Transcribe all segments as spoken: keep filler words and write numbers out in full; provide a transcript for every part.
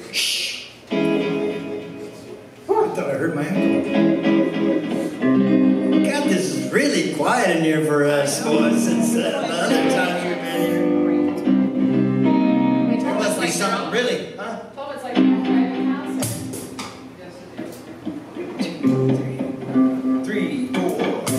Shh. Oh, I thought I heard my echo. God, this is really quiet in here for us. Oh, since uh, the other times we've been here. There must be something really, huh? Oh, it's like a private house? Yes, it is. Three, four.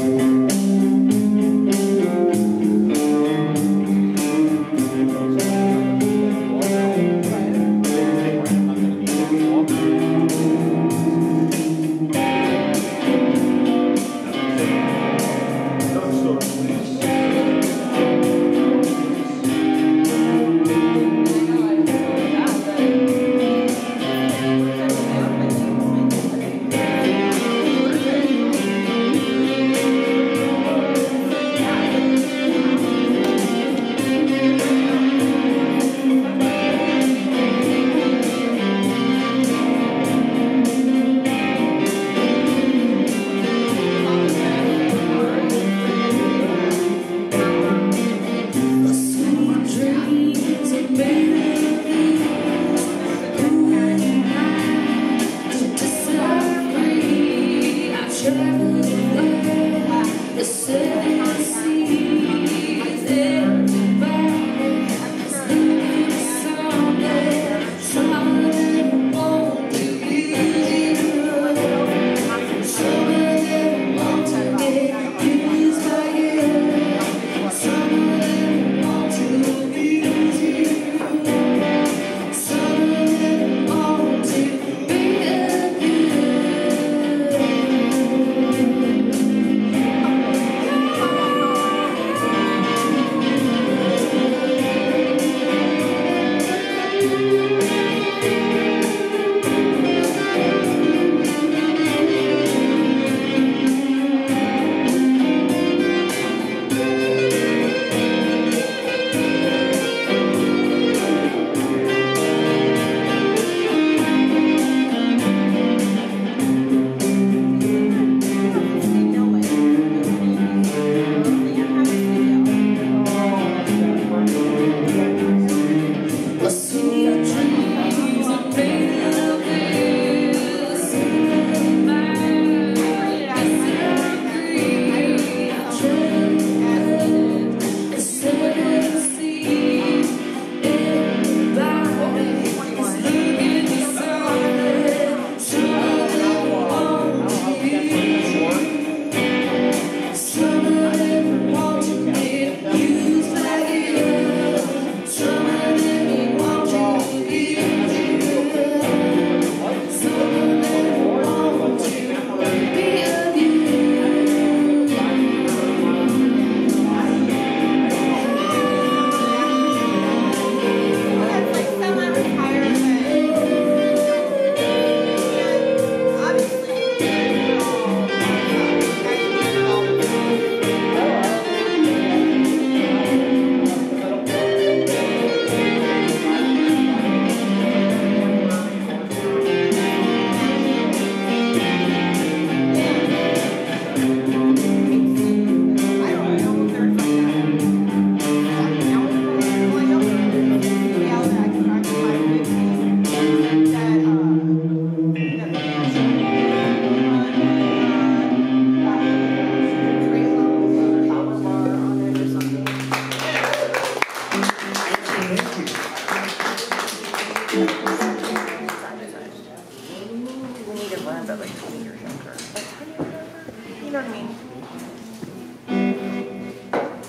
You know what I mean?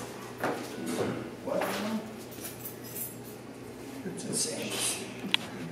What? It's insane.